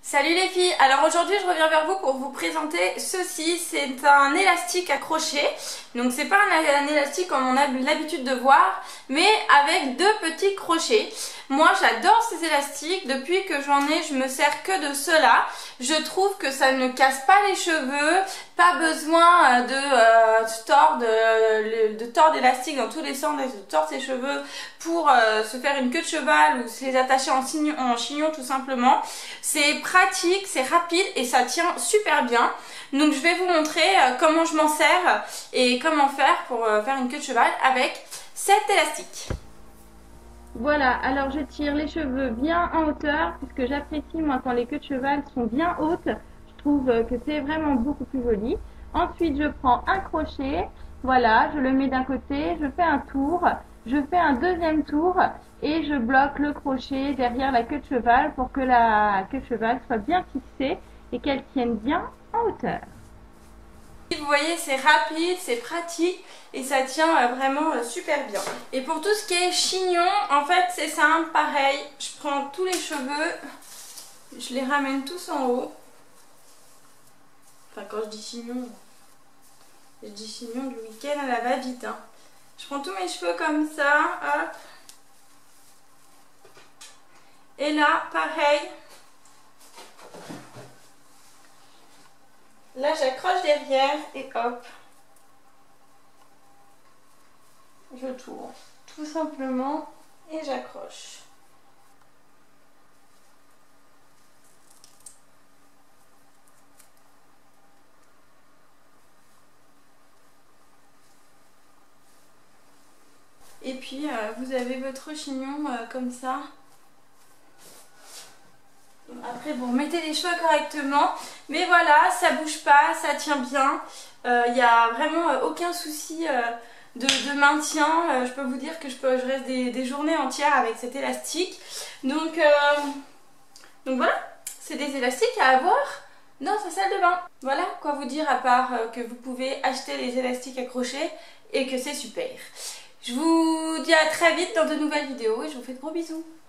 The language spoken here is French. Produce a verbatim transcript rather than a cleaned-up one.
Salut les filles, alors aujourd'hui je reviens vers vous pour vous présenter ceci. C'est un élastique à crochet, donc c'est pas un, un élastique comme on a l'habitude de voir, mais avec deux petits crochets. Moi j'adore ces élastiques, depuis que j'en ai je me sers que de cela. Je trouve que ça ne casse pas les cheveux, pas besoin de euh, tordre de, de tordre d'élastique dans tous les sens, de tordre ses cheveux pour euh, se faire une queue de cheval ou se les attacher en chignon, en chignon tout simplement. C'est pratique, c'est rapide et ça tient super bien. Donc je vais vous montrer euh, comment je m'en sers et comment faire pour euh, faire une queue de cheval avec cet élastique. Voilà, alors je tire les cheveux bien en hauteur puisque j'apprécie moi quand les queues de cheval sont bien hautes. Je trouve que c'est vraiment beaucoup plus joli. Ensuite je prends un crochet, voilà, je le mets d'un côté, je fais un tour, je fais un deuxième tour et je bloque le crochet derrière la queue de cheval pour que la queue de cheval soit bien fixée et qu'elle tienne bien en hauteur. Vous voyez, c'est rapide, c'est pratique et ça tient vraiment super bien. Et pour tout ce qui est chignon, en fait c'est simple, pareil, je prends tous les cheveux, je les ramène tous en haut. Enfin quand je dis chignon, je dis chignon du week-end à la va-vite. Hein. Je prends tous mes cheveux comme ça, hop. Et là, pareil. Là, j'accroche derrière et hop. Je tourne tout simplement et j'accroche. Et puis, euh, vous avez votre chignon euh, comme ça. Après vous remettez les cheveux correctement, mais voilà, ça bouge pas, ça tient bien, il euh, n'y a vraiment euh, aucun souci euh, de, de maintien. Euh, je peux vous dire que je, peux, je reste des, des journées entières avec cet élastique. Donc, euh, donc voilà, c'est des élastiques à avoir dans sa salle de bain. Voilà quoi vous dire à part euh, que vous pouvez acheter les élastiques à crochet et que c'est super. Je vous dis à très vite dans de nouvelles vidéos et je vous fais de gros bisous.